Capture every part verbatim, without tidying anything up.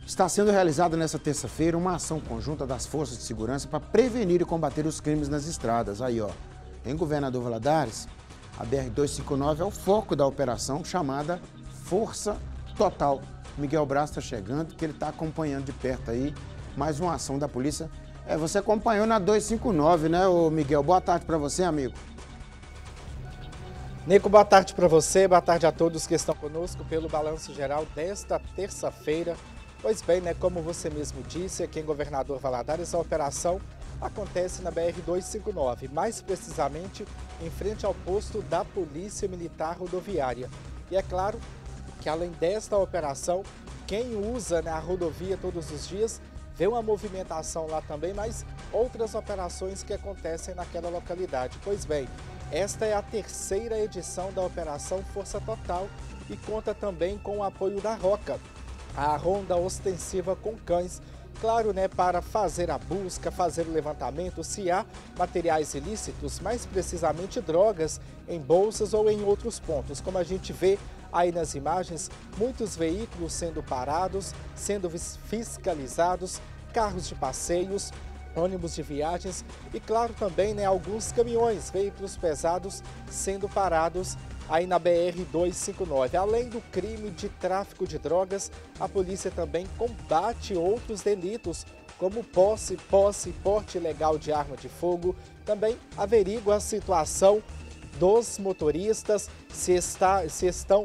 Está sendo realizada nesta terça-feira uma ação conjunta das forças de segurança para prevenir e combater os crimes nas estradas. Aí, ó, em Governador Valadares, a B R duzentos e cinquenta e nove é o foco da operação chamada Força Total. Miguel Braz está chegando, que ele está acompanhando de perto aí mais uma ação da polícia. É, você acompanhou na duzentos e cinquenta e nove, né, ô Miguel? Boa tarde para você, amigo. Nico, boa tarde para você, boa tarde a todos que estão conosco pelo Balanço Geral desta terça-feira. Pois bem, né, como você mesmo disse, aqui em Governador Valadares, a operação acontece na B R duzentos e cinquenta e nove, mais precisamente em frente ao posto da Polícia Militar Rodoviária. E é claro que além desta operação, quem usa, né, a rodovia todos os dias vê uma movimentação lá também, mas outras operações que acontecem naquela localidade. Pois bem, esta é a terceira edição da Operação Força Total e conta também com o apoio da Roca, a ronda ostensiva com cães, claro, né, para fazer a busca, fazer o levantamento se há materiais ilícitos, mais precisamente drogas, em bolsas ou em outros pontos. Como a gente vê aí nas imagens, muitos veículos sendo parados, sendo fiscalizados, carros de passeios, ônibus de viagens e, claro, também, né, alguns caminhões, veículos pesados sendo parados aí na B R duzentos e cinquenta e nove. Além do crime de tráfico de drogas, a polícia também combate outros delitos, como posse, posse, porte ilegal de arma de fogo. Também averigua a situação dos motoristas, se, está, se, estão,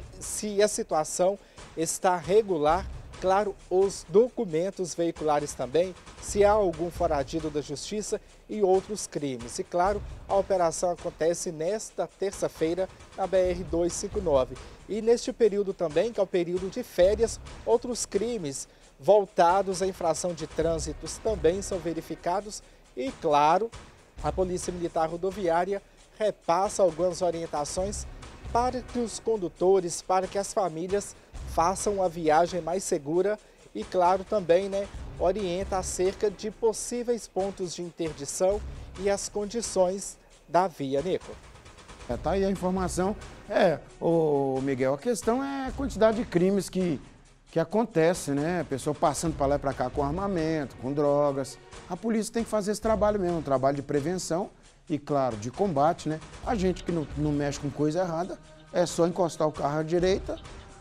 se a situação está regular. Claro, os documentos veiculares também, se há algum foragido da justiça e outros crimes. E claro, a operação acontece nesta terça-feira na B R duzentos e cinquenta e nove. E neste período também, que é o período de férias, outros crimes voltados à infração de trânsitos também são verificados. E claro, a Polícia Militar Rodoviária repassa algumas orientações para que os condutores, para que as famílias façam a viagem mais segura e, claro, também, né, orienta acerca de possíveis pontos de interdição e as condições da via, Nico. É, tá aí a informação. É, ô Miguel, a questão é a quantidade de crimes que, que acontece, né? A pessoa passando para lá e para cá com armamento, com drogas. A polícia tem que fazer esse trabalho mesmo, um trabalho de prevenção e, claro, de combate, né? A gente que não, não mexe com coisa errada, é só encostar o carro à direita,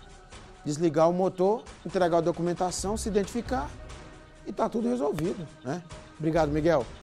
desligar o motor, entregar a documentação, se identificar e tá tudo resolvido, né? Obrigado, Miguel.